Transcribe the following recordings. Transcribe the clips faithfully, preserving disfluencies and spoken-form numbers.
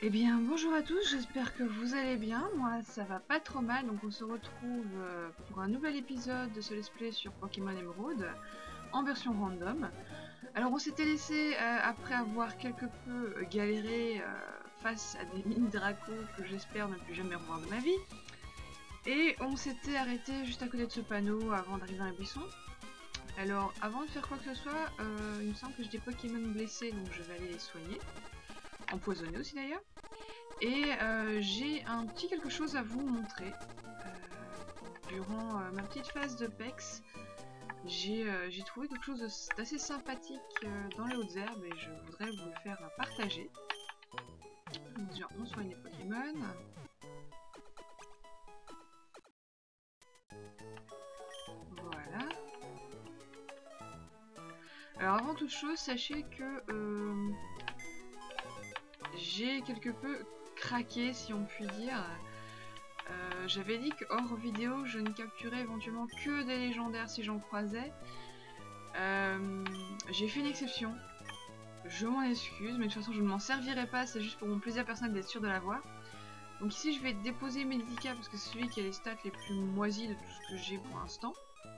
Eh bien bonjour à tous, j'espère que vous allez bien, moi ça va pas trop mal, donc on se retrouve euh, pour un nouvel épisode de ce let's play sur Pokémon Emerald, en version random. Alors on s'était laissé, euh, après avoir quelque peu euh, galéré euh, face à des mini-dracos que j'espère ne plus jamais revoir de ma vie, et on s'était arrêté juste à côté de ce panneau avant d'arriver dans les buissons. Alors avant de faire quoi que ce soit, euh, il me semble que j'ai des Pokémon blessés, donc je vais aller les soigner. Empoisonnés aussi d'ailleurs. Et euh, j'ai un petit quelque chose à vous montrer. Euh, durant euh, ma petite phase de P E X, j'ai euh, trouvé quelque chose d'assez sympathique euh, dans les hautes herbes et je voudrais vous le faire partager. Donc déjà on soigne les Pokémon. Voilà. Alors avant toute chose, sachez que euh, j'ai quelque peu craqué, si on peut dire. Euh, J'avais dit que hors vidéo, je ne capturais éventuellement que des légendaires si j'en croisais. Euh, J'ai fait une exception. Je m'en excuse, mais de toute façon je ne m'en servirai pas, c'est juste pour mon plaisir personnel d'être sûr de l'avoir. Donc ici je vais déposer Medica parce que c'est celui qui a les stats les plus moisis de tout ce que j'ai pour l'instant.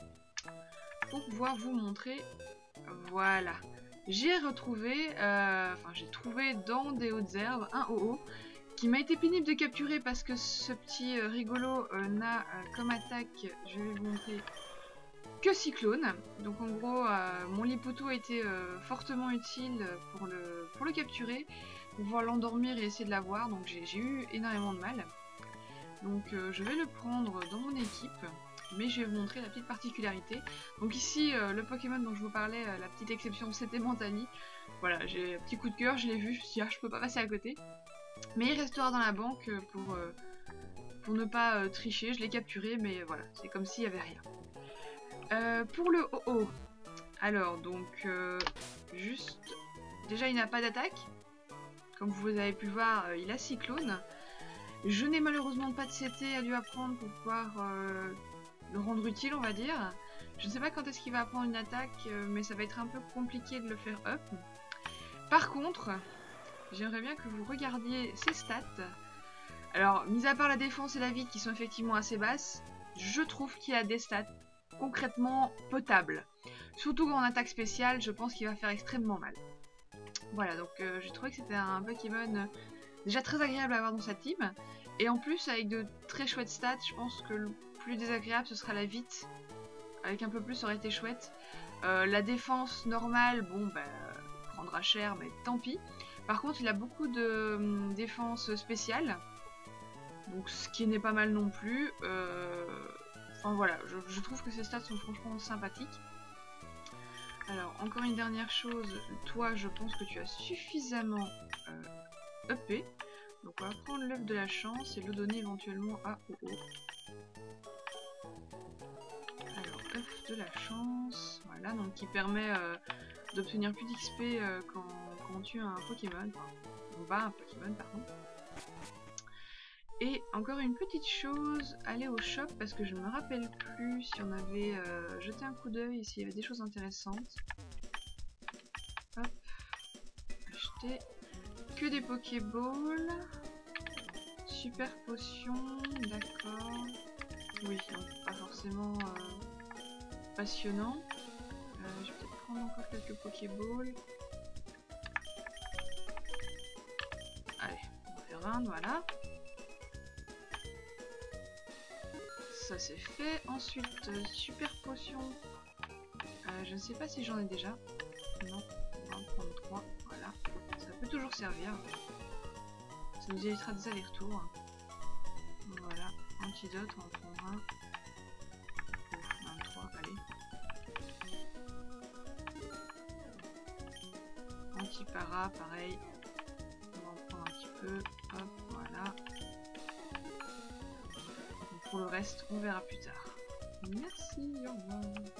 Pour pouvoir vous montrer, voilà. J'ai retrouvé, euh, enfin j'ai trouvé dans des hautes herbes un O O qui m'a été pénible de capturer parce que ce petit euh, rigolo euh, n'a euh, comme attaque, je vais vous montrer, que Cyclone. Donc en gros, euh, mon Liputo a été euh, fortement utile pour le, pour le capturer, pour pouvoir l'endormir et essayer de l'avoir. Donc j'ai eu énormément de mal. Donc euh, je vais le prendre dans mon équipe, mais je vais vous montrer la petite particularité. Donc ici, euh, le Pokémon dont je vous parlais, euh, la petite exception, c'était Mentali. Voilà, j'ai un petit coup de cœur, je l'ai vu, je me suis dit, ah, je peux pas passer à côté. Mais il restera dans la banque pour, euh, pour ne pas euh, tricher. Je l'ai capturé, mais voilà, c'est comme s'il n'y avait rien. Euh, pour le O O, alors donc, euh, juste, déjà il n'a pas d'attaque. Comme vous avez pu voir, euh, il a Cyclone. Je n'ai malheureusement pas de C T à lui apprendre pour pouvoir euh, le rendre utile, on va dire. Je ne sais pas quand est-ce qu'il va apprendre une attaque, euh, mais ça va être un peu compliqué de le faire up. Par contre, j'aimerais bien que vous regardiez ses stats. Alors, mis à part la défense et la vie qui sont effectivement assez basses, je trouve qu'il a des stats concrètement potables. Surtout en attaque spéciale, je pense qu'il va faire extrêmement mal. Voilà, donc euh, j'ai trouvé que c'était un Pokémon euh, déjà très agréable à avoir dans sa team. Et en plus, avec de très chouettes stats, je pense que le plus désagréable, ce sera la vite. Avec un peu plus, ça aurait été chouette. Euh, la défense normale, bon, bah, prendra cher, mais tant pis. Par contre, il a beaucoup de hum, défense spéciale. Donc ce qui n'est pas mal non plus. Euh... Enfin voilà, je, je trouve que ces stats sont franchement sympathiques. Alors encore une dernière chose, toi je pense que tu as suffisamment euh, uppé. Donc on va prendre l'œuf de la chance et le donner éventuellement à O O. Alors œuf de la chance, voilà, donc qui permet euh, d'obtenir plus d'X P euh, quand, quand on tue un Pokémon, enfin on bat un Pokémon pardon. Et encore une petite chose, aller au shop parce que je ne me rappelle plus si on avait euh, jeté un coup d'œil et s'il y avait des choses intéressantes. Hop, acheter que des Pokéballs, super potion, d'accord. Oui, donc pas forcément euh, passionnant. Euh, je vais peut-être prendre encore quelques Pokéballs. Allez, on va faire vingt, voilà. Ça c'est fait. Ensuite, euh, super potion. Euh, je ne sais pas si j'en ai déjà. Non, on va en prendre trois. Voilà. Ça peut toujours servir. Ça nous évitera des allers-retours. Voilà. Antidote, on en prend un. Ouf, vingt-trois, allez. Antipara, pareil. On va en prendre un petit peu. Hop, voilà. Pour le reste, on verra plus tard. Merci, au revoir.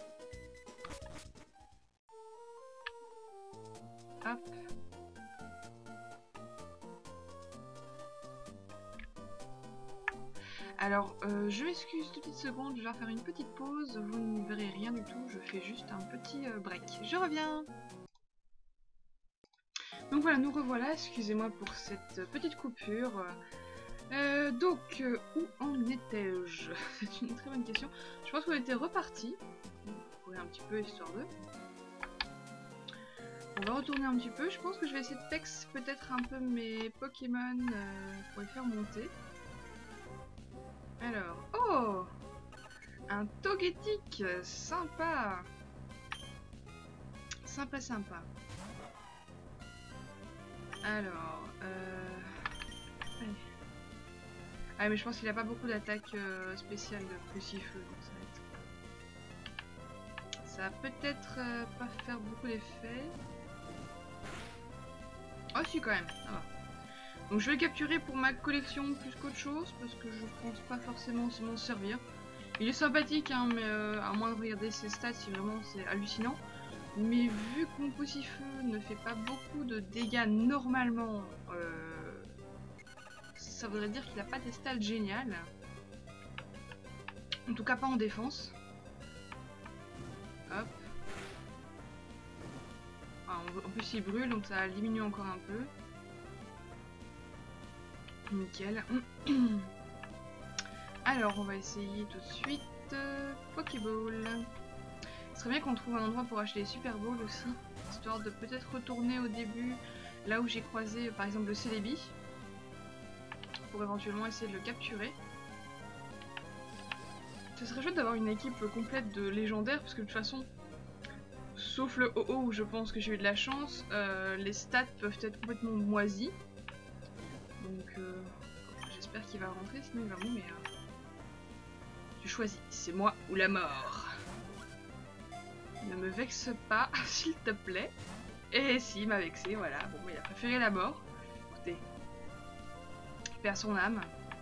Hop. Alors, euh, je m'excuse deux petites secondes, je vais faire une petite pause. Vous ne verrez rien du tout, je fais juste un petit euh, break. Je reviens. Donc voilà, nous revoilà, excusez-moi pour cette petite coupure. Euh, donc, euh, où en étais-je? C'est une très bonne question. Je pense qu'on était reparti. On va courir un petit peu, histoire de... On va retourner un petit peu. Je pense que je vais essayer de texte peut-être un peu mes Pokémon euh, pour les faire monter. Alors, oh! Un Togetic, sympa! Sympa, sympa. Alors, euh... allez. Ah mais je pense qu'il a pas beaucoup d'attaques euh, spéciales de poussifeu, donc ça va être... Ça va peut-être euh, pas faire beaucoup d'effet. Oh si quand même, ça va. Donc je vais le capturer pour ma collection plus qu'autre chose, parce que je pense pas forcément m'en servir. Il est sympathique, hein, mais euh, à moins de regarder ses stats, si vraiment c'est hallucinant. Mais vu que mon poussifeu ne fait pas beaucoup de dégâts normalement, euh, ça voudrait dire qu'il n'a pas des stats géniales. En tout cas pas en défense. Hop. Ah, en plus il brûle, donc ça diminue encore un peu. Nickel. Alors on va essayer tout de suite euh, Pokéball. Ce serait bien qu'on trouve un endroit pour acheter les Super Balls aussi, histoire de peut-être retourner au début là où j'ai croisé par exemple le Celebi, pour éventuellement essayer de le capturer. Ce serait chouette d'avoir une équipe complète de légendaires, parce que de toute façon, sauf le O O où je pense que j'ai eu de la chance, euh, les stats peuvent être complètement moisis. Donc euh, j'espère qu'il va rentrer, sinon il va mourir. Tu choisis, c'est moi ou la mort. Ne me vexe pas, s'il te plaît. Et si, il m'a vexé, voilà. Bon, il a préféré la mort. Écoutez, il perd son âme.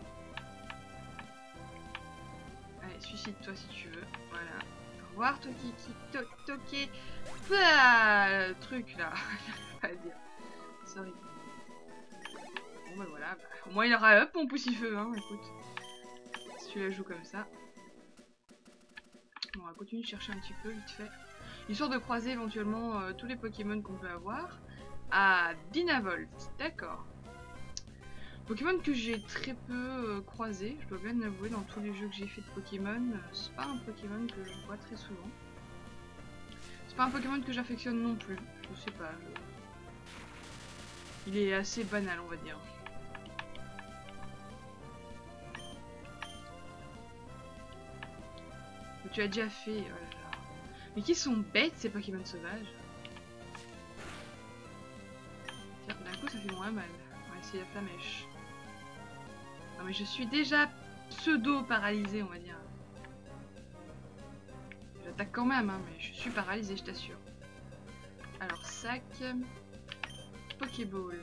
Allez, suicide-toi si tu veux. Voilà. Au revoir, Toki, to Toki. Ah, le truc là. Pas à dire. Sorry. Bon, bah voilà. Bah, au moins, il aura up mon poussifeu, hein. Écoute. Si tu la joues comme ça. Bon, on va continuer de chercher un petit peu, vite fait. Histoire de croiser éventuellement euh, tous les Pokémon qu'on peut avoir. Ah, Dinavolt, d'accord. Pokémon que j'ai très peu euh, croisé, je dois bien l'avouer, dans tous les jeux que j'ai fait de Pokémon. Euh, c'est pas un Pokémon que je vois très souvent. C'est pas un Pokémon que j'affectionne non plus, je sais pas. Je... Il est assez banal, on va dire. Mais tu as déjà fait... Oh là là. Mais qui sont bêtes ces Pokémon sauvages. Tiens, d'un coup ça fait moins mal. On va essayer la flamèche. Non mais je suis déjà pseudo-paralysée, on va dire. J'attaque quand même, hein, mais je suis paralysée, je t'assure. Alors, sac... Pokéball.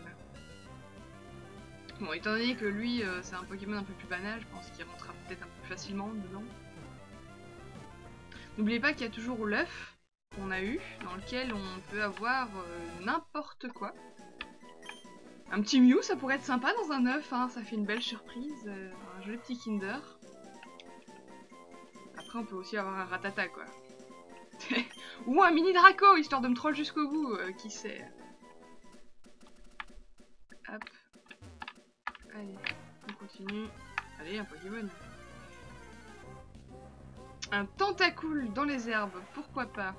Bon, étant donné que lui, euh, c'est un Pokémon un peu plus banal, je pense qu'il rentrera peut-être un peu plus facilement dedans. N'oubliez pas qu'il y a toujours l'œuf qu'on a eu, dans lequel on peut avoir euh, n'importe quoi. Un petit Mew, ça pourrait être sympa dans un œuf, hein, ça fait une belle surprise. Euh, un joli petit Kinder. Après, on peut aussi avoir un Ratata, quoi. Ou un mini Draco, histoire de me troll jusqu'au bout, euh, qui sait. Hop. Allez, on continue. Allez, un Pokémon. Un Tentacool dans les herbes, pourquoi pas.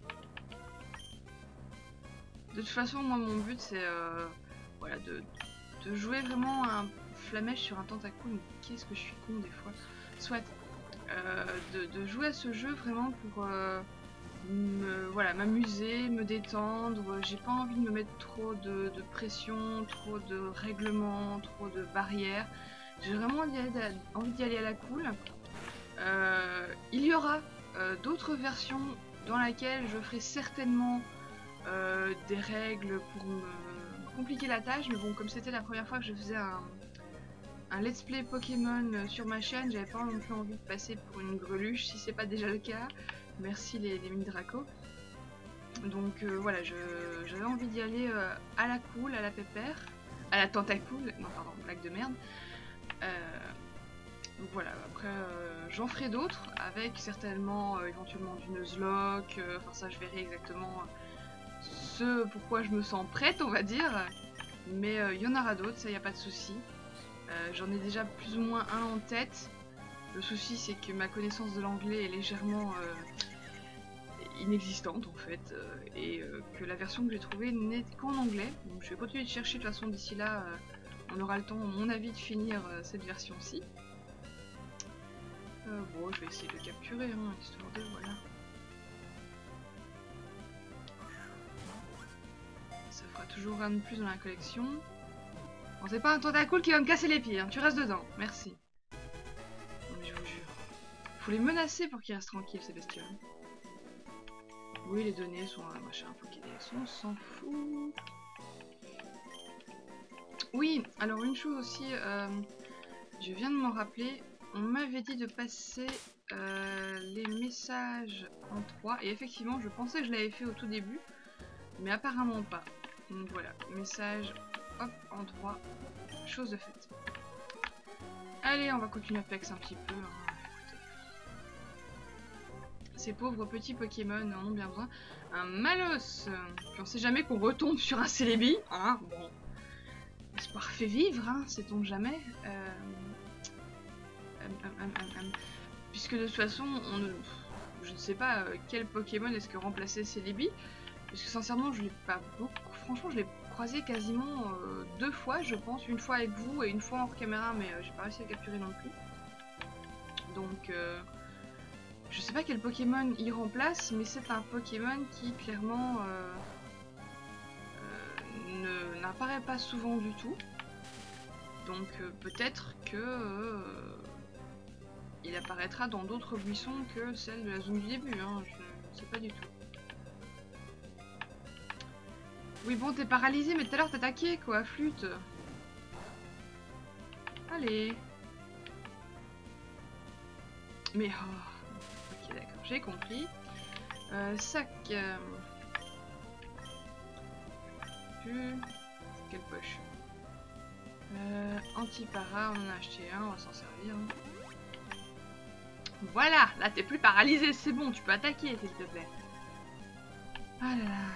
De toute façon, moi, mon but, c'est euh, voilà, de, de jouer vraiment un Flamèche sur un Tentacool. Mais qu'est-ce que je suis con des fois. Soit euh, de, de jouer à ce jeu vraiment pour euh, me, voilà, m'amuser, me détendre. J'ai pas envie de me mettre trop de, de pression, trop de règlements, trop de barrières. J'ai vraiment envie d'y aller à la cool. Euh, il y aura euh, d'autres versions dans lesquelles je ferai certainement euh, des règles pour me compliquer la tâche, mais bon, comme c'était la première fois que je faisais un, un let's play Pokémon sur ma chaîne, j'avais pas non plus envie de passer pour une greluche si c'est pas déjà le cas. Merci les, les mini Draco. Donc euh, voilà, j'avais envie d'y aller euh, à la cool, à la pépère, à la Tentacool, non pardon, blague de merde. Euh, Donc voilà, après euh, j'en ferai d'autres, avec certainement euh, éventuellement du Nuzlocke, euh, enfin ça je verrai exactement ce pourquoi je me sens prête, on va dire. Mais il euh, y en aura d'autres, ça y a pas de souci. Euh, J'en ai déjà plus ou moins un en tête. Le souci c'est que ma connaissance de l'anglais est légèrement euh, inexistante en fait. Euh, et euh, que la version que j'ai trouvée n'est qu'en anglais. Donc je vais continuer de chercher de toute façon d'ici là. Euh, on aura le temps, à mon avis, de finir euh, cette version-ci. Euh, bon, je vais essayer de le capturer, hein, histoire de, voilà. Ça fera toujours un de plus dans la collection. Bon, c'est pas un tentacule qui va me casser les pieds, hein. Tu restes dedans, merci. Non mais je vous jure. Faut les menacer pour qu'ils restent tranquilles, ces bestioles. Oui, les données sont un machin, Pokédex, on s'en fout. Oui, alors une chose aussi, euh, je viens de m'en rappeler. On m'avait dit de passer euh, les messages en trois. Et effectivement, je pensais que je l'avais fait au tout début. Mais apparemment pas. Donc voilà, message hop en trois. Chose de faite. Allez, on va continuer Apex un petit peu. Hein. Ces pauvres petits Pokémon en ont bien besoin. Un Malos. Puis on sait jamais qu'on retombe sur un Celebi. Hein, bon. L'espoir fait vivre, hein, sait-on jamais. Euh... Um, um, um, um. Puisque de toute façon, on ne... je ne sais pas euh, quel Pokémon est-ce que remplaçait Celebi. Parce que sincèrement, je l'ai pas beaucoup. Franchement, je l'ai croisé quasiment euh, deux fois, je pense. Une fois avec vous et une fois hors caméra, mais euh, j'ai pas réussi à le capturer non plus. Donc, euh, je sais pas quel Pokémon il remplace, mais c'est un Pokémon qui clairement euh, euh, n'apparaît pas souvent du tout. Donc, euh, peut-être que euh, il apparaîtra dans d'autres buissons que celle de la zone du début. Hein, je ne sais pas du tout. Oui bon, t'es paralysé, mais tout à l'heure t'attaquais quoi, flûte. Allez. Mais oh. Ok d'accord, j'ai compris. Euh, sac. Euh... Quelle poche. Euh, Anti-para, on en a acheté un, on va s'en servir. Voilà, là t'es plus paralysé, c'est bon, tu peux attaquer s'il te plaît. Ah là là.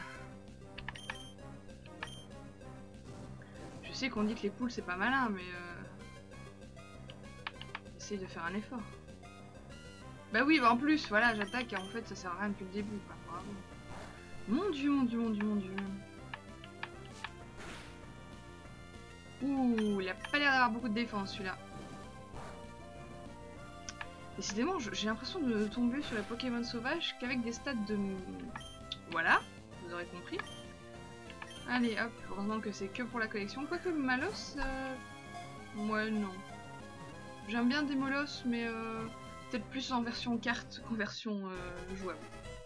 Je sais qu'on dit que les poules c'est pas malin, mais euh... essaye de faire un effort. Bah oui, bah en plus, voilà, j'attaque et en fait ça sert à rien depuis le début, quoi. Bravo. Mon dieu, mon dieu, mon dieu, mon dieu. Ouh, il a pas l'air d'avoir beaucoup de défense celui-là. Décidément, j'ai l'impression de tomber sur les Pokémon sauvages qu'avec des stats de... Voilà, vous aurez compris. Allez, hop, heureusement que c'est que pour la collection. Quoique Malos, euh... ouais, non. J'aime bien des Molos, mais euh, peut-être plus en version carte qu'en version euh, jouable.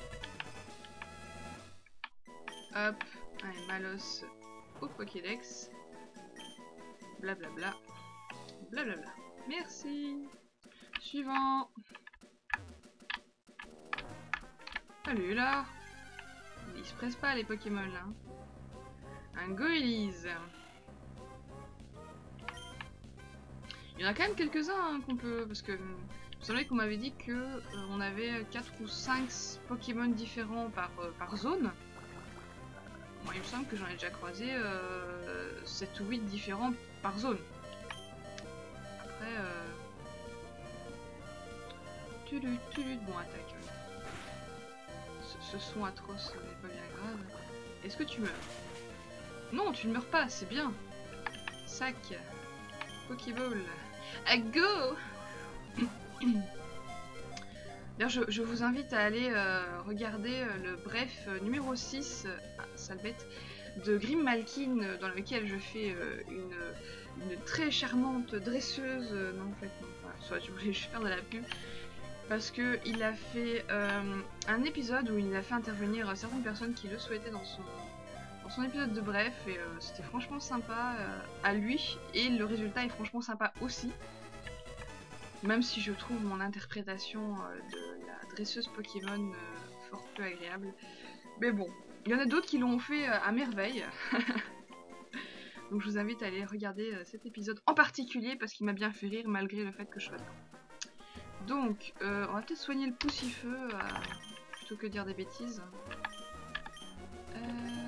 Hop, allez, Malos au Pokédex. Blablabla. Blablabla. Merci. Suivant. Salut là. Ils se pressent pas les Pokémon là. Un Goélise. Il y en a quand même quelques-uns hein, qu'on peut... Parce que vous savez qu'on m'avait dit que euh, on avait quatre ou cinq Pokémon différents par, euh, par zone. Moi il me semble que j'en ai déjà croisé euh, sept ou huit différents par zone. Après... Euh... Tulut, tulut. Bon attaque. Ce, ce son atroce n'est pas bien grave. Est-ce que tu meurs? Non, tu ne meurs pas, c'est bien. Sac. Pokéball. A go. D'ailleurs, je, je vous invite à aller euh, regarder euh, le bref euh, numéro six, euh, ah, sale bête, de Grim Malkin, euh, dans lequel je fais euh, une, une très charmante dresseuse. Euh, non, en fait, non, pas. Soit je voulais juste faire de la pub. Parce que il a fait euh, un épisode où il a fait intervenir euh, certaines personnes qui le souhaitaient dans son, dans son épisode de bref. Et euh, c'était franchement sympa euh, à lui. Et le résultat est franchement sympa aussi. Même si je trouve mon interprétation euh, de la dresseuse Pokémon euh, fort peu agréable. Mais bon, il y en a d'autres qui l'ont fait euh, à merveille. Donc je vous invite à aller regarder euh, cet épisode en particulier parce qu'il m'a bien fait rire malgré le fait que je sois dedans. Donc, euh, on va peut-être soigner le poussifeu euh, plutôt que dire des bêtises. Euh...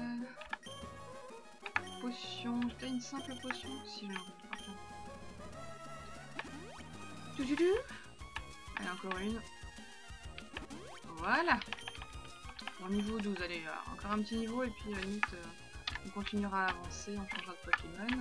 potion. J'ai peut-être une simple potion si j'ai envie. Tu, tu, tu. Allez, encore une. Voilà. Bon, niveau douze, allez, euh, encore un petit niveau et puis à la limite, euh, on continuera à avancer, on changera de Pokémon.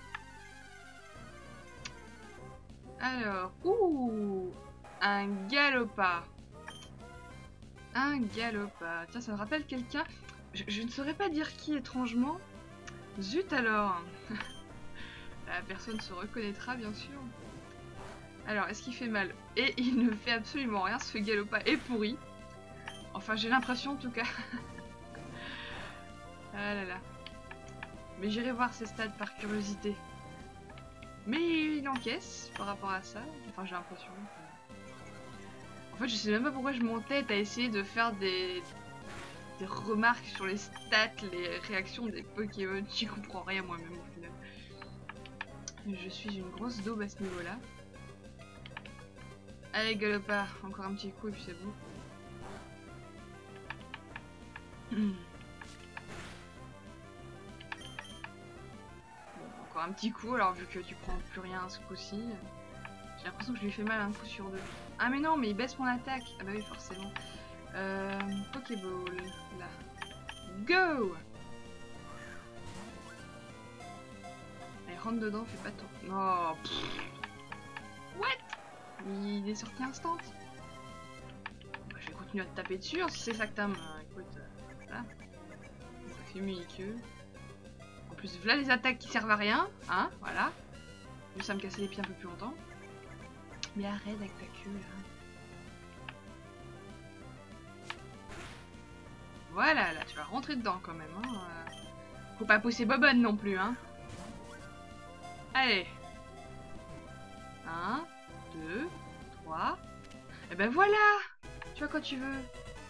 Alors, ouh, un Galopa. Un Galopa. Tiens, ça me rappelle quelqu'un. Je, je ne saurais pas dire qui étrangement. Zut alors. La personne se reconnaîtra bien sûr. Alors, est-ce qu'il fait mal? Et il ne fait absolument rien, ce Galopa est pourri. Enfin, j'ai l'impression en tout cas. Ah là là. Mais j'irai voir ses stats par curiosité. Mais il encaisse par rapport à ça. Enfin, j'ai l'impression. En fait, je sais même pas pourquoi je m'entête à essayer de faire des... des remarques sur les stats, les réactions des Pokémon. J'y comprends rien moi-même au final. Je suis une grosse daube à ce niveau-là. Allez, Galopa, encore un petit coup et puis c'est bon. Mmh. Bon, encore un petit coup, alors vu que tu prends plus rien ce coup-ci. J'ai l'impression que je lui fais mal un coup sur deux. Ah mais non, mais il baisse mon attaque. Ah bah oui, forcément. Euh, Pokéball, là. Go! Allez, rentre dedans, fais pas ton... Oh, pff. What? Il est sorti instant. Bah, je vais continuer à te taper dessus, hein, si c'est ça que t'aimes. Euh, écoute, euh, voilà. Ça fait mieux que... En plus, voilà les attaques qui servent à rien, hein, voilà. Juste ça me casser les pieds un peu plus longtemps. Mais arrête avec ta queue, là. Voilà, là, tu vas rentrer dedans quand même, hein. Faut pas pousser bobonne non plus, hein. Allez. Un, deux, trois. Et ben voilà. Tu vois quand tu veux.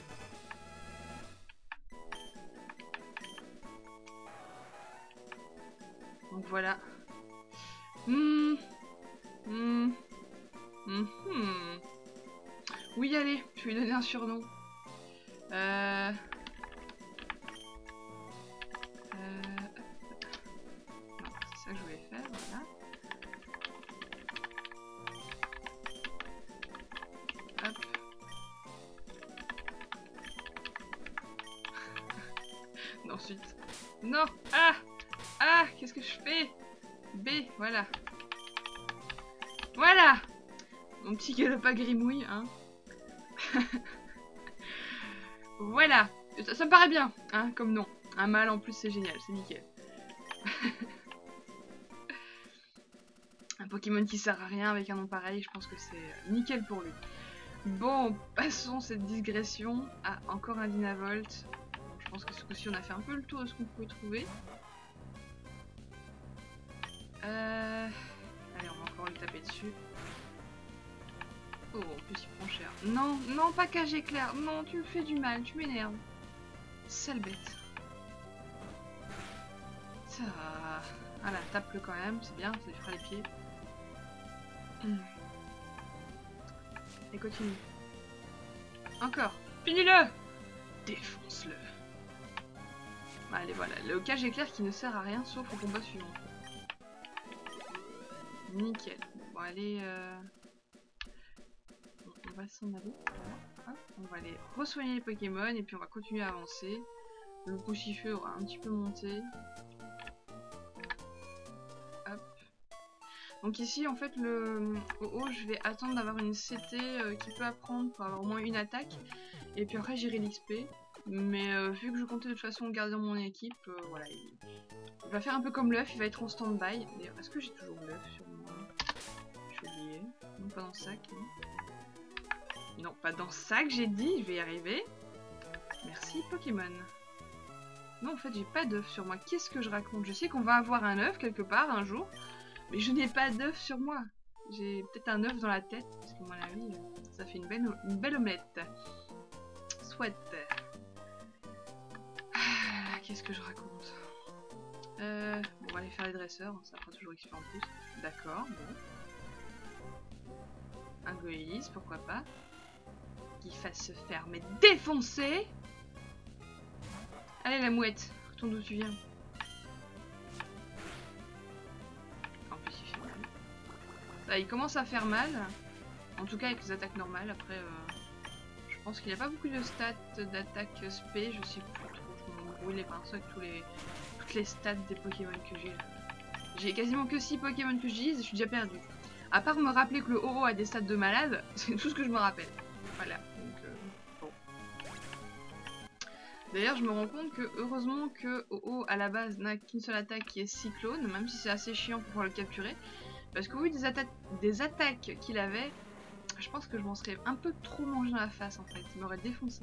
Donc voilà. Hmm. Hmm. Hmm. Hmm. Oui, allez, je vais lui donner un surnom. Euh... Euh... Non, c'est ça que je voulais faire, voilà. Hop. Ensuite. Non. Ah. Ah, qu'est-ce que je fais? B, voilà. Voilà. Mon petit Galopa grimouille, hein. Voilà. Ça, ça me paraît bien, hein, comme nom. Un mâle en plus, c'est génial, c'est nickel. Un Pokémon qui sert à rien avec un nom pareil, je pense que c'est nickel pour lui. Bon, passons cette digression à encore un Dynavolt. Je pense que ce coup-ci, on a fait un peu le tour de ce qu'on pouvait trouver. Euh... Allez, on va encore lui taper dessus. Oh, en plus, il prend cher. Non, non, pas cage éclair. Non, tu me fais du mal, tu m'énerves. Sale bête. Ça... Voilà, tape-le quand même, c'est bien, ça lui fera les pieds. Hum. Et continue. Encore. Finis-le. Défonce-le. Allez, voilà, le cage éclair qui ne sert à rien sauf au combat suivant. Nickel. Bon, allez... Euh... On va s'en aller. Voilà. On va aller re-soigner les Pokémon et puis on va continuer à avancer. Le poussifeu aura un petit peu monté. Hop. Donc ici, en fait, le au haut, je vais attendre d'avoir une C T euh, qui peut apprendre pour avoir au moins une attaque. Et puis après, j'irai l'X P. Mais euh, vu que je comptais de toute façon garder dans mon équipe, euh, voilà, il... il va faire un peu comme l'œuf, il va être en stand-by. D'ailleurs, est-ce que j'ai toujours l'œuf sur moi? Je vais oublier. Non, pas dans le sac. Non. Non, pas dans le sac, j'ai dit, je vais y arriver. Merci Pokémon. Non, en fait, j'ai pas d'œuf sur moi. Qu'est-ce que je raconte? Je sais qu'on va avoir un œuf quelque part un jour, mais je n'ai pas d'œuf sur moi. J'ai peut-être un œuf dans la tête, parce que, à mon avis, ça fait une belle, une belle omelette. Soit. Ah, qu'est-ce que je raconte? euh, On va aller faire les dresseurs, ça fera toujours X P en plus. D'accord, bon. Un Goélis, pourquoi pas. Qu'il fasse se faire mais défoncer. Allez la mouette, retourne d'où tu viens. Là, il commence à faire mal. En tout cas avec les attaques normales. Après, euh, je pense qu'il n'y a pas beaucoup de stats d'attaque spé. Je sais plus trop. Je me brouille les pinceaux avec tous les, toutes les stats des Pokémon que j'ai. J'ai quasiment que six Pokémon que j'utilise et je suis déjà perdu. À part me rappeler que le Oro a des stats de malade, c'est tout ce que je me rappelle. Voilà. Donc, euh, bon. D'ailleurs, je me rends compte que heureusement que Oro à la base n'a qu'une seule attaque qui est Cyclone, même si c'est assez chiant pour pouvoir le capturer. Parce que vu des, atta des attaques qu'il avait, je pense que je m'en serais un peu trop mangé dans la face en fait. Il m'aurait défoncé.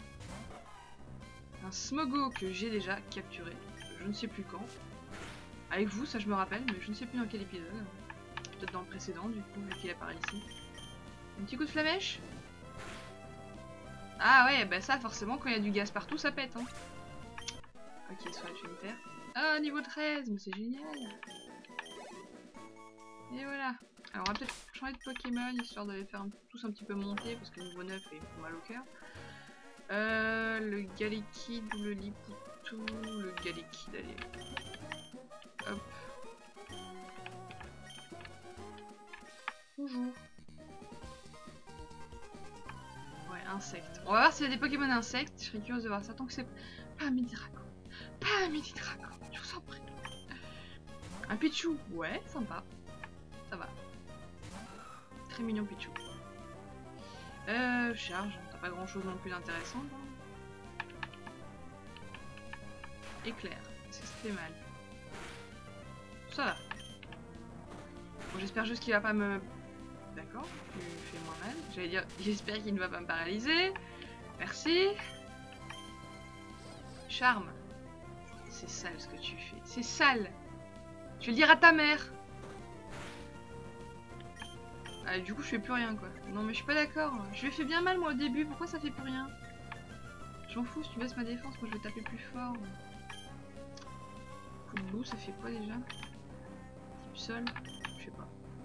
Un Smogo que j'ai déjà capturé, je ne sais plus quand. Avec vous, ça je me rappelle, mais je ne sais plus dans quel épisode. Peut-être dans le précédent, du coup, vu qu'il apparaît ici. Un petit coup de flamèche. Ah ouais, bah ça, forcément, quand il y a du gaz partout, ça pète. Hein. Ok, soit je vais me taire. Ah, niveau treize, mais c'est génial. Et voilà. Alors, on va peut-être changer de Pokémon, histoire de les faire un, tous un petit peu monter, parce que niveau neuf, il faut mal au cœur. Euh, le Galekid ou le Liputu, le Galekid, allez. Hop. Bonjour. Ouais, insectes. On va voir s'il y a des Pokémon insectes. Je serais curieuse de voir ça. Tant que c'est pas un mini-dragon. Pas un mini-dragon. Je vous en prie. Un Pichu. Ouais, sympa. Ça va. Très mignon Pichu. Euh, charge. T'as pas grand chose non plus d'intéressant. Éclair. Est-ce que ça fait mal? Ça va. Bon, j'espère juste qu'il va pas me... D'accord, tu fais moins mal. J'allais dire, j'espère qu'il ne va pas me paralyser. Merci. Charme. C'est sale ce que tu fais. C'est sale. Je vais le dire à ta mère. Ah, du coup, je fais plus rien, quoi. Non, mais je suis pas d'accord. Je lui ai fait bien mal, moi, au début. Pourquoi ça fait plus rien? Je m'en fous, si tu baisses ma défense, moi, je vais taper plus fort. Coup de boue, ça fait quoi, déjà? Type sol? Je sais pas.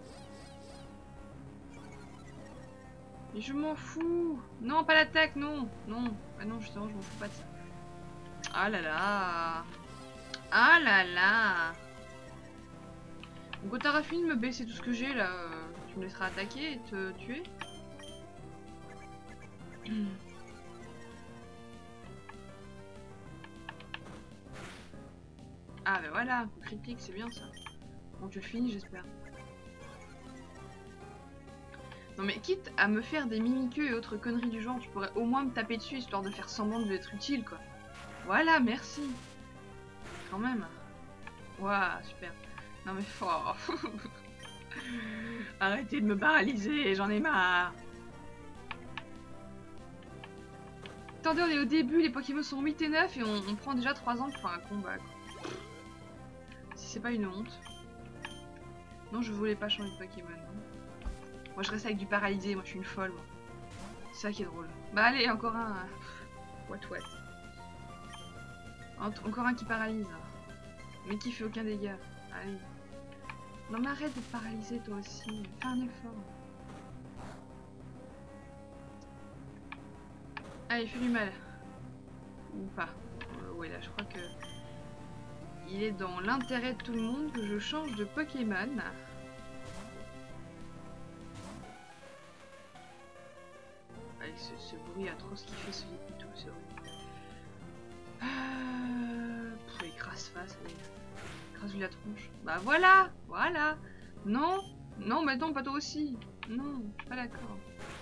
Mais je m'en fous. Non, pas l'attaque, non. Non. Ah non, justement, je m'en fous pas de ça. Ah là là. Ah là là. Donc quand t'auras fini de me baisser tout ce que j'ai là, euh, tu me laisseras attaquer et te tuer. Ah bah voilà, coup critique, c'est bien ça. Bon, tu le finis, j'espère. Non mais quitte à me faire des mimiqueux et autres conneries du genre, tu pourrais au moins me taper dessus histoire de faire semblant de être utile quoi. Voilà, merci. Quand même. Waouh, super. Non mais fort. Arrêtez de me paralyser, j'en ai marre. Attendez, on est au début, les Pokémon sont huit et neuf et on, on prend déjà trois ans pour faire un combat quoi. Si c'est pas une honte. Non, je voulais pas changer de Pokémon. Moi je reste avec du paralysé, moi je suis une folle. Moi. C'est ça qui est drôle. Bah allez, encore un. What what. Encore un qui paralyse. Mais qui fait aucun dégât. Allez. Non mais arrête de te paralyser toi aussi. Fais un effort. Allez, fais du mal. Ou pas. Euh, ouais là je crois que... Il est dans l'intérêt de tout le monde que je change de Pokémon. Avec ce, ce bruit atroce qui fait ce Liputu, c'est vrai. Euh... Pff, écrase face, allez. Écrase-lui la tronche. Bah voilà, voilà. Non, non, mais non, pas toi aussi. Non, je suis pas d'accord.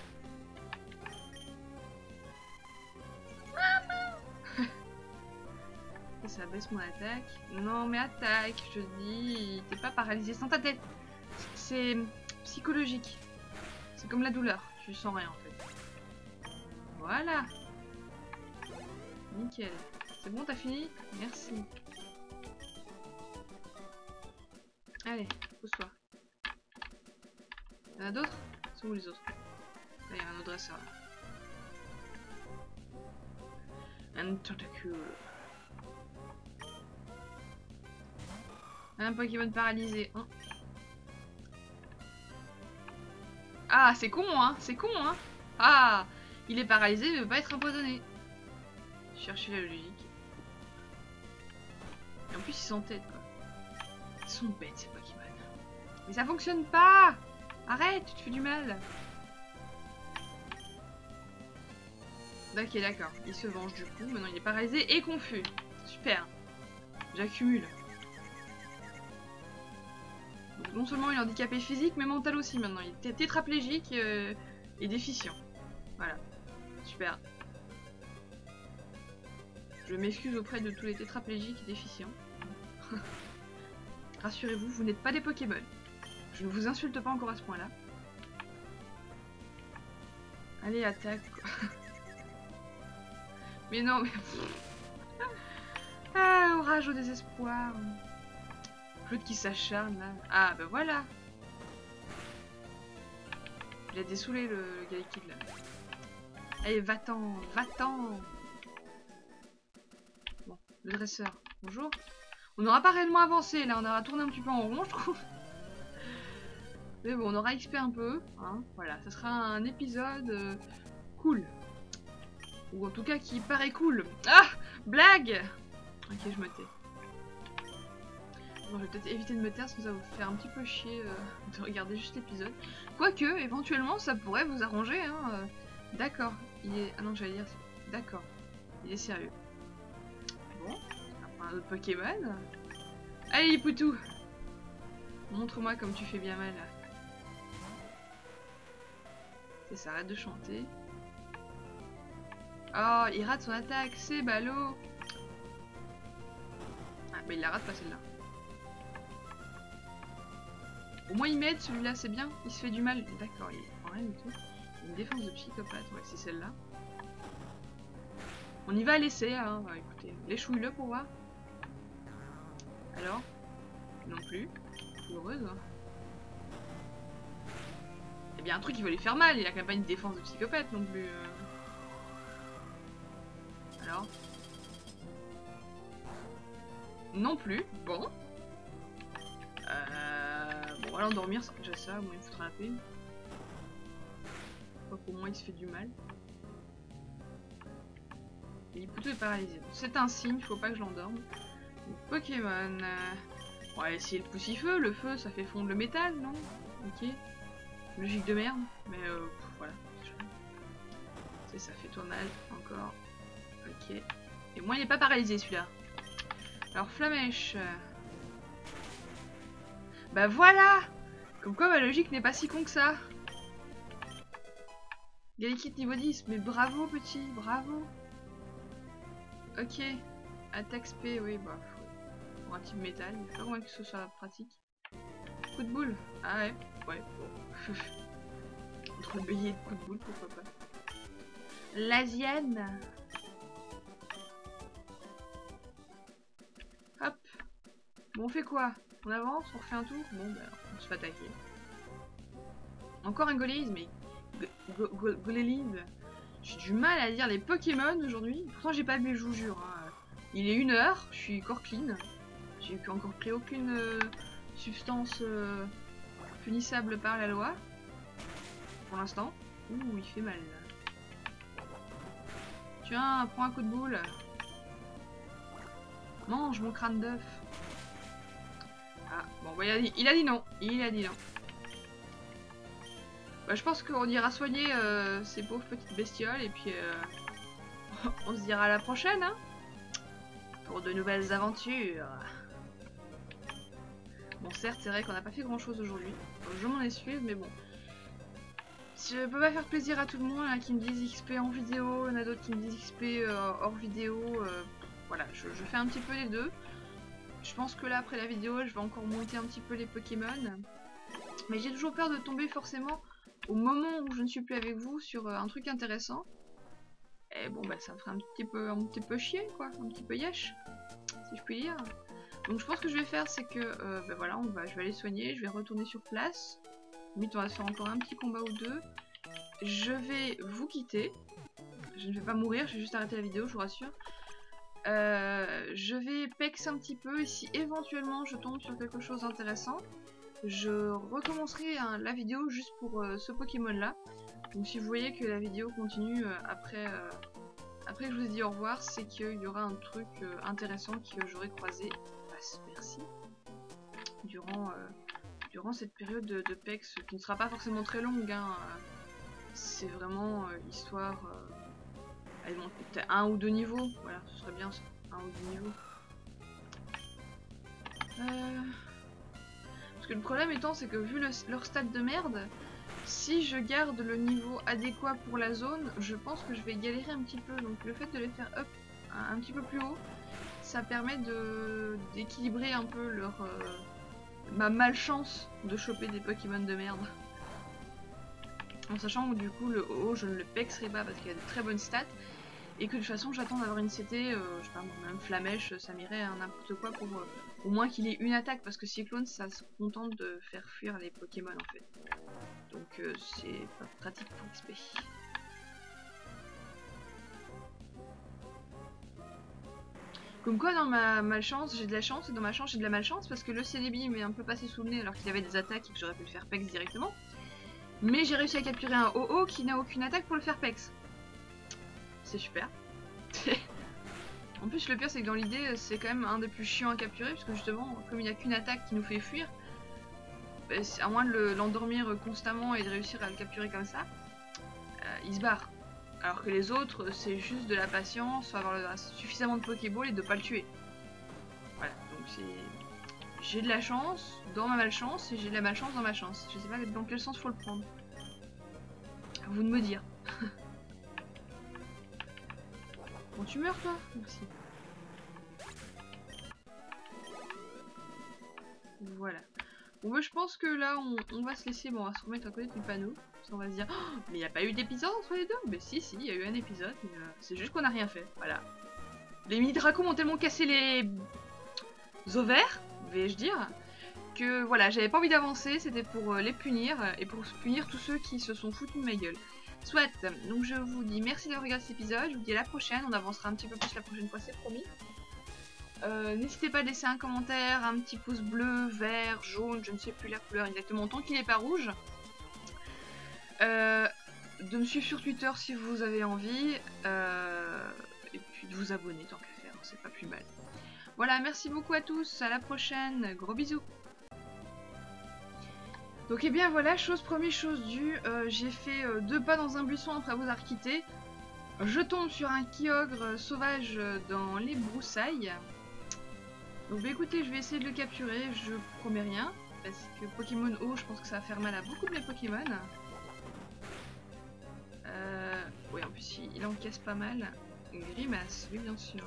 Ça baisse mon attaque. Non, mais attaque, je te dis. T'es pas paralysé sans ta tête. C'est psychologique. C'est comme la douleur. Tu sens rien en fait. Voilà. Nickel. C'est bon, t'as fini? Merci. Allez, pose-toi. Y'en a d'autres? C'est où les autres? Là, il y a un autre dresseur là. Un tentacule. Un Pokémon paralysé. Hein. Ah, c'est con, hein. C'est con, hein. Ah, il est paralysé, mais il veut pas être empoisonné. Chercher la logique. Et en plus, ils sont tête, quoi. Ils sont bêtes, ces Pokémon. Mais ça fonctionne pas. Arrête, tu te fais du mal. Ok, d'accord. Il se venge du coup. Maintenant, il est paralysé et confus. Super. J'accumule. Non seulement il est handicapé physique, mais mental aussi maintenant. Il est tétraplégique euh, et déficient. Voilà. Super. Je m'excuse auprès de tous les tétraplégiques et déficients. Rassurez-vous, vous, vous n'êtes pas des Pokémon. Je ne vous insulte pas encore à ce point-là. Allez, attaque. Mais non, mais... Ah, orage au désespoir. Claude qui s'acharne là. Ah, bah voilà. Il a dessoulé le, le Galekid là. Allez, va-t'en, va-t'en. Bon, le dresseur. Bonjour. On n'aura pas réellement avancé là, on aura tourné un petit peu en rond, je trouve. Mais bon, on aura X P un peu. Hein. Voilà, ça sera un épisode euh, cool. Ou en tout cas qui paraît cool. Ah, blague. Ok, je me tais. Bon, je vais peut-être éviter de me taire, sinon ça va vous faire un petit peu chier euh, de regarder juste l'épisode. Quoique, éventuellement, ça pourrait vous arranger. Hein, euh. D'accord. Il est... Ah non, j'allais dire... D'accord. Il est sérieux. Bon. On va prendre un autre Pokémon. Allez, Poutou. Montre-moi comme tu fais bien mal. C'est ça, arrête de chanter. Oh, il rate son attaque, c'est ballot. Ah, mais il la rate pas celle-là. Au moins il m'aide celui-là, c'est bien. Il se fait du mal. D'accord, il prend rien du tout. Il a une défense de psychopathe, ouais, c'est celle-là. On y va à l'essai, hein. Bah, écoutez, léchouille-le pour voir. Alors? Non plus. Heureuse. Hein. Eh bien, un truc qui va lui faire mal. Il a quand même pas une défense de psychopathe non plus. Euh... Alors? Non plus. Bon. Euh... Bon, voilà, endormir, c'est déjà ça. Moi, il me foutra la paix. Pas qu'au moins il se fait du mal. Et Poutou est paralysé. C'est un signe, faut pas que je l'endorme. Pokémon. Euh... On va essayer le poussifeu. Le feu, ça fait fondre le métal, non? Ok. Logique de merde. Mais euh, pff, voilà. C'est ça, fait toi mal. Encore. Ok. Et moi, il est pas paralysé celui-là. Alors, Flamèche. Bah voilà! Comme quoi ma logique n'est pas si con que ça. Galekid niveau dix, mais bravo petit, bravo. Ok. Attaque P, oui, bah. Pour un type métal, il faut moins que ce soit pratique. Coup de boule. Ah ouais, ouais, bon. Entre le bélier et le coup de boule, pourquoi pas. L'asienne. Hop. Bon, on fait quoi? On avance, on refait un tour? Bon, bah, on se fait attaquer. Encore un Goléise, mais... Goléise. J'ai du mal à dire les Pokémon aujourd'hui. Pourtant, j'ai pas bu, je vous jure. Hein. Il est une heure, je suis encore clean. J'ai encore pris aucune euh, substance euh, punissable par la loi. Pour l'instant. Ouh, il fait mal. Tiens, prends un coup de boule. Mange mon crâne d'œuf. Ah, bon, bah, il, a dit, il a dit non. Il a dit non. Bah, je pense qu'on ira soigner euh, ces pauvres petites bestioles et puis euh, on se dira à la prochaine, hein, pour de nouvelles aventures. Bon, certes, c'est vrai qu'on n'a pas fait grand chose aujourd'hui. Je m'en excuse, mais bon. Je peux pas faire plaisir à tout le monde, hein, qui me disent X P en vidéo, il y en a d'autres qui me disent X P euh, hors vidéo. Euh, voilà, je, je fais un petit peu les deux. Je pense que là, après la vidéo, je vais encore monter un petit peu les Pokémon. Mais j'ai toujours peur de tomber forcément au moment où je ne suis plus avec vous sur euh, un truc intéressant. Et bon, bah ça me ferait un petit peu, un petit peu chier, quoi, un petit peu yesh, si je puis dire. Donc je pense que je vais faire, c'est que, euh, bah voilà, on va, je vais aller soigner, je vais retourner sur place. Limite, on va se faire encore un petit combat ou deux. Je vais vous quitter. Je ne vais pas mourir, je vais juste arrêter la vidéo, je vous rassure. Euh, je vais pex un petit peu et si éventuellement je tombe sur quelque chose d'intéressant, je recommencerai hein, la vidéo juste pour euh, ce Pokémon là. Donc si vous voyez que la vidéo continue euh, après, euh, après que je vous ai dit au revoir, c'est qu'il y aura un truc euh, intéressant que j'aurai croisé, passe, merci, durant, euh, durant cette période de, de P E X, qui ne sera pas forcément très longue, hein. C'est vraiment euh, histoire... Euh, allez, bon, peut-être un ou deux niveaux, voilà, ce serait bien ça, un ou deux niveaux. Euh... Parce que le problème étant, c'est que vu le, leur stade de merde, si je garde le niveau adéquat pour la zone, je pense que je vais galérer un petit peu. Donc le fait de les faire up un, un petit peu plus haut, ça permet de d'équilibrer un peu leur euh, ma malchance de choper des Pokémon de merde. En sachant que du coup le haut je ne le pexerai pas parce qu'il a de très bonnes stats et que de toute façon j'attends d'avoir une C T, euh, je sais pas, même Flamèche, ça m'irait à n'importe quoi pour euh, au moins qu'il ait une attaque parce que Cyclone ça se contente de faire fuir les Pokémon en fait. Donc euh, c'est pas pratique pour X P. Comme quoi dans ma malchance j'ai de la chance et dans ma chance j'ai de la malchance parce que le Celebi m'est un peu passé sous le nez alors qu'il avait des attaques et que j'aurais pu le faire P E X directement. Mais j'ai réussi à capturer un O O qui n'a aucune attaque pour le faire P E X. C'est super. En plus le pire c'est que dans l'idée c'est quand même un des plus chiants à capturer parce que justement comme il n'y a qu'une attaque qui nous fait fuir, bah, à moins de l'endormir le, constamment et de réussir à le capturer comme ça, euh, il se barre. Alors que les autres c'est juste de la patience, faut avoir le, suffisamment de Pokéball et de pas le tuer. Voilà, donc c'est... J'ai de la chance dans ma malchance et j'ai de la malchance dans ma chance. Je sais pas dans quel sens faut le prendre. À vous de me dire. Bon, tu meurs toi? Merci. Voilà. Bon, bah, je pense que là, on, on va se laisser. Bon, on va se remettre à côté du panneau. On va se dire, oh, mais il n'y a pas eu d'épisode entre les deux? Mais si, si, il y a eu un épisode. Euh, c'est juste qu'on n'a rien fait. Voilà. Les mini-dracos m'ont tellement cassé les ovaires, vais-je dire, que voilà, j'avais pas envie d'avancer. C'était pour euh, les punir et pour punir tous ceux qui se sont foutus de ma gueule. Soit, donc je vous dis merci d'avoir regardé cet épisode. Je vous dis à la prochaine. On avancera un petit peu plus la prochaine fois, c'est promis. Euh, N'hésitez pas à laisser un commentaire, un petit pouce bleu, vert, jaune, je ne sais plus la couleur exactement, tant qu'il n'est pas rouge. Euh, de me suivre sur Twitter si vous avez envie. Euh, et puis de vous abonner tant qu'à faire, c'est pas plus mal. Voilà, merci beaucoup à tous, à la prochaine, gros bisous. Donc et eh bien voilà, chose première, chose due, euh, j'ai fait euh, deux pas dans un buisson après vous avoir quitté. Je tombe sur un Kyogre sauvage dans les broussailles. Donc bah écoutez, je vais essayer de le capturer, je promets rien, parce que Pokémon eau, je pense que ça va faire mal à beaucoup de mes Pokémon. Euh, oui, en plus il, il encaisse pas mal. Grimace, oui bien sûr.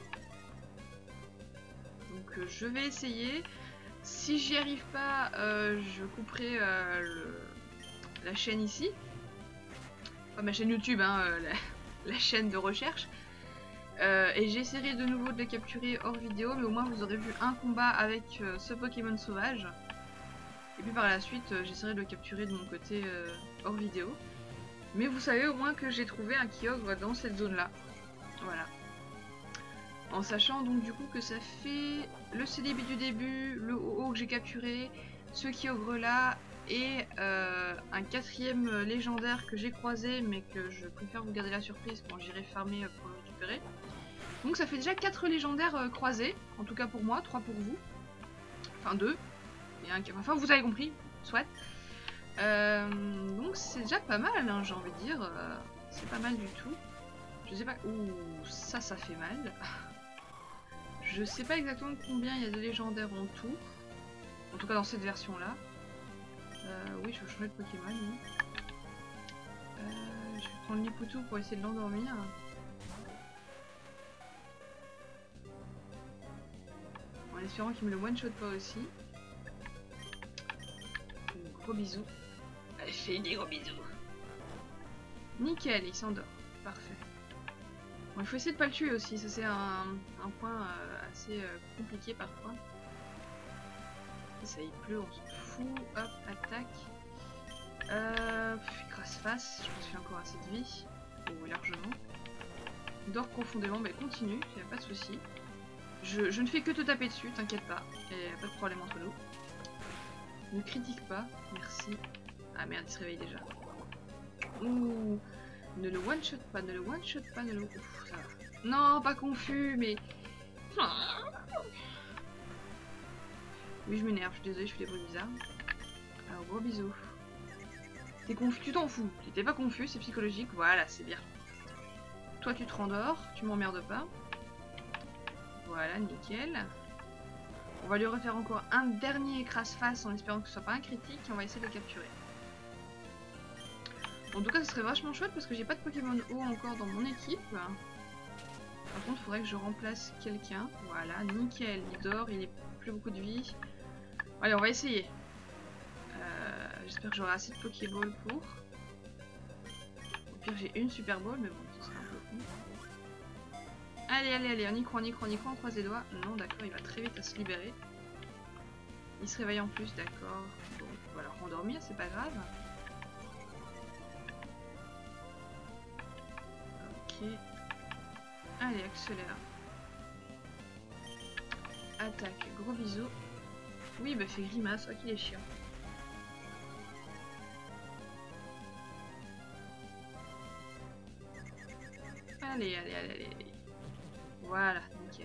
Donc euh, je vais essayer. Si j'y arrive pas, euh, je couperai euh, le, la chaîne ici. Pas ma chaîne YouTube, hein, euh, la, la chaîne de recherche. Euh, et j'essaierai de nouveau de le capturer hors vidéo, mais au moins vous aurez vu un combat avec euh, ce Pokémon sauvage. Et puis par la suite, euh, j'essaierai de le capturer de mon côté euh, hors vidéo. Mais vous savez au moins que j'ai trouvé un Kyogre dans cette zone-là. Voilà. En sachant donc du coup que ça fait le Celebi du début, le O O que j'ai capturé, ce Kyogre-là, et euh, un quatrième légendaire que j'ai croisé, mais que je préfère vous garder la surprise quand j'irai farmer pour le récupérer. Donc ça fait déjà quatre légendaires euh, croisés, en tout cas pour moi, trois pour vous. Enfin deux. Et un... Enfin vous avez compris, soit. Euh, donc c'est déjà pas mal, hein, j'ai envie de dire. Euh, c'est pas mal du tout. Je sais pas... Ouh, ça, ça fait mal. Je sais pas exactement combien il y a de légendaires en tout. En tout cas dans cette version-là. Euh, oui, je vais changer de Pokémon. Oui. Euh, je vais prendre Niputu pour essayer de l'endormir. En espérant qu'il me le one-shot pas aussi. Gros bisous. Allez, fais des gros bisous. Nickel, il s'endort. Parfait. Bon, il faut essayer de pas le tuer aussi. Ça c'est un, un point euh, assez euh, compliqué parfois. Et ça il pleut, on s'en fout. Hop, attaque. Euh, crasse face. Je pense qu'il y a encore assez de vie. Oh, largement. Dors profondément. Mais continue, il n'y a pas de souci. Je, je ne fais que te taper dessus, t'inquiète pas. Il n'y a pas de problème entre nous. Ne critique pas, merci. Ah merde, il se réveille déjà. Ouh, ne le one-shot pas, ne le one-shot pas, ne le... Ouf, ça va. Non, pas confus, mais... Oui, je m'énerve, je suis désolée, je fais des bruits bizarres. Alors, gros bisous. T'es confus, tu t'en fous. Tu t'es pas confus, c'est psychologique. Voilà, c'est bien. Toi, tu te rendors, tu m'emmerdes pas. Voilà, nickel. On va lui refaire encore un dernier écrase-face en espérant que ce soit pas un critique et on va essayer de le capturer. En tout cas, ce serait vachement chouette parce que j'ai pas de Pokémon eau encore dans mon équipe. Par contre, il faudrait que je remplace quelqu'un. Voilà, nickel, il dort, il n'a plus beaucoup de vie. Allez, on va essayer. Euh, J'espère que j'aurai assez de Pokéball pour. Au pire, j'ai une Super Ball, mais bon, ce serait un peu con. Allez, allez, allez, on y croit, on y croit, on y croit, on croise les doigts. Non, d'accord, il va très vite à se libérer. Il se réveille en plus, d'accord. Bon, on va le rendormir, c'est pas grave. Ok. Allez, accélère. Attaque, gros bisous. Oui, bah fait grimace, soit qu'il est chiant. Allez, allez, allez, allez. Voilà, nickel.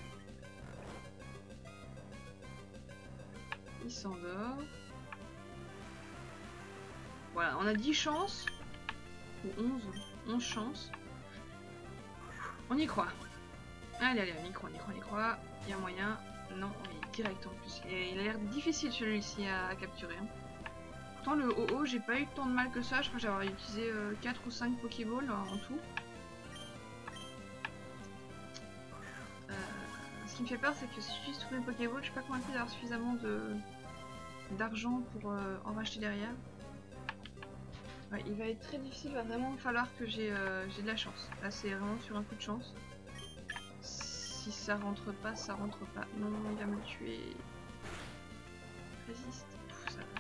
Il s'endort. Voilà, on a dix chances. Ou onze. onze chances. On y croit. Allez, allez, on y croit, on y croit, on y croit. Il y a moyen. Non, il est direct en plus. Il a l'air difficile celui-ci à capturer. Hein. Pourtant, le O O, j'ai pas eu tant de mal que ça. Je crois que j'aurais utilisé euh, quatre ou cinq Pokéballs en tout. Euh, ce qui me fait peur, c'est que si j'utilise tous mes Pokéballs, je suis pas convaincue d'avoir suffisamment de d'argent pour euh, en racheter derrière. Ouais, il va être très difficile, il va vraiment falloir que j'ai euh, j'ai de la chance. Là, c'est vraiment sur un coup de chance. Si ça rentre pas, ça rentre pas. Non, il va me tuer. Résiste. Pff, ça va.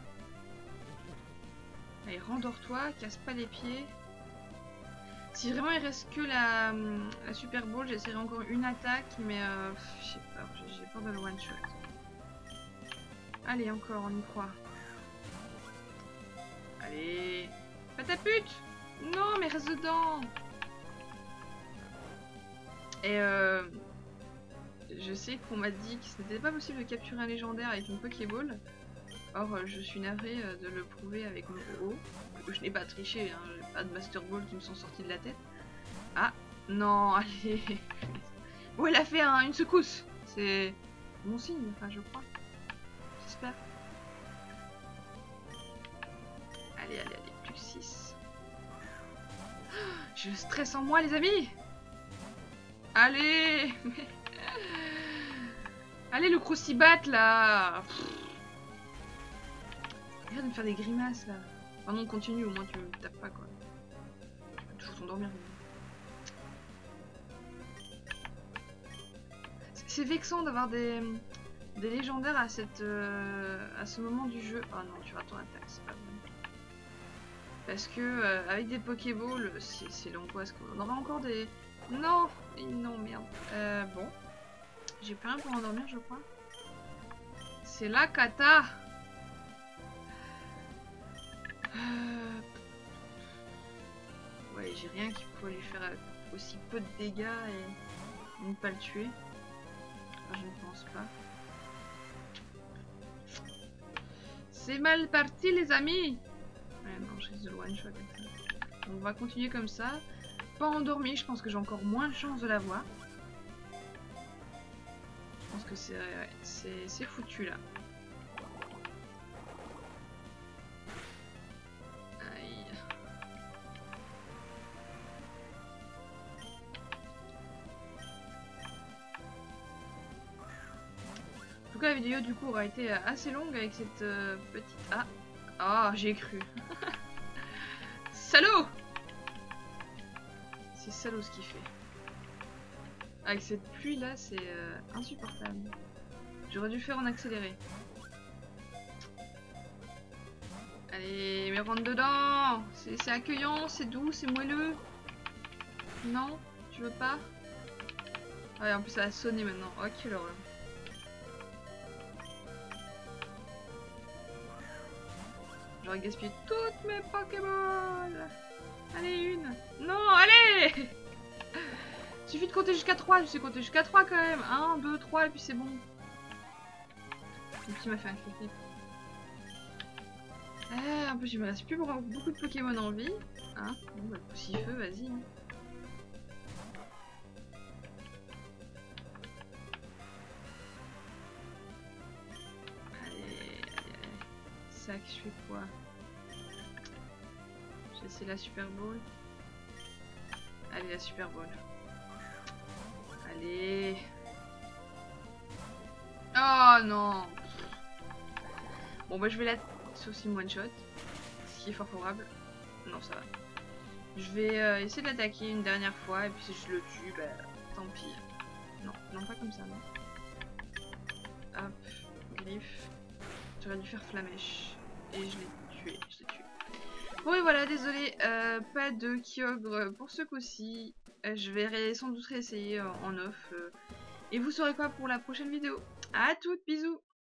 Allez, rendors-toi, casse pas les pieds. Si vraiment il reste que la, la Super Ball, j'essaierai encore une attaque, mais euh, j'ai peur, j'ai peur de le one shot. Allez, encore, on y croit. Allez. Pas ta pute! Non, mais reste dedans! Et euh, je sais qu'on m'a dit que ce n'était pas possible de capturer un légendaire avec une Pokéball. Or, je suis navrée de le prouver avec mon O O. Je n'ai pas triché, hein, j'ai pas de Master Ball qui me sont sortis de la tête. Ah, non, allez. Bon, il a fait un, une secousse. C'est bon signe, enfin, je crois. J'espère. Allez, allez, allez, plus six. Je stresse en moi, les amis. Allez. Allez, le Croucibat, là. Regarde de me faire des grimaces, là. Enfin, non, continue, au moins tu me tapes pas, quoi. Tu peux toujours t'endormir. C'est vexant d'avoir des, des légendaires à, cette, euh, à ce moment du jeu. Ah non, tu rates ton attaque, c'est pas bon. Parce que euh, avec des Pokéballs, c'est l'angoisse. On aura encore des... Non, non, merde. Euh, bon. J'ai plus rien pour endormir, je crois. C'est la cata. Euh... Ouais, j'ai rien qui pourrait lui faire aussi peu de dégâts et ne pas le tuer. Enfin, je ne pense pas. C'est mal parti, les amis. Ouais, non, je risque de le one shot avec ça. On va continuer comme ça. Pas endormi, je pense que j'ai encore moins de chance de l'avoir. Je pense que c'est ouais, c'est foutu là. Aïe. En tout cas, la vidéo du coup aura été assez longue avec cette euh, petite... Ah, ah, j'ai cru. Salaud! C'est salaud ce qu'il fait. Avec cette pluie là, c'est euh, insupportable. J'aurais dû faire en accéléré. Allez, mais rentre dedans! C'est accueillant, c'est doux, c'est moelleux. Non? Tu veux pas? Ah ouais, en plus ça a sonné maintenant. Oh, quelle horreur. J'aurais gaspillé toutes mes Pokéballs. Allez, une. Non, allez. Suffit de compter jusqu'à trois. Je sais compter jusqu'à trois quand même. un, deux, trois et puis c'est bon. Le petit m'a fait un critique. Ah, en plus, il me reste plus beaucoup de Pokémon en vie. Hein, bon, bah, Poussifeu, vas-y. Allez, allez, allez. Sac, je fais quoi? J'essaie la Super Bowl. Allez, la Super Bowl. Allez. Oh non. Bon, bah, je vais la... Sauf si one shot. Ce qui est fort favorable. Non, ça va. Je vais euh, essayer de l'attaquer une dernière fois. Et puis si je le tue, bah, tant pis. Non, non, pas comme ça, non. Hop, griffe. J'aurais dû faire Flamèche. Et je l'ai tué, je l'ai tué. Bon et voilà, désolé, euh, pas de Kyogre pour ce coup-ci. Euh, je vais sans doute réessayer euh, en off. Euh, et vous saurez quoi pour la prochaine vidéo. À toutes, bisous.